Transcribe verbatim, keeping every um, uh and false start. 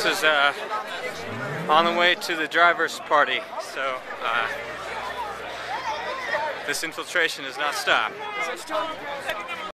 This is uh, on the way to the driver's party, so uh, this infiltration has not stopped.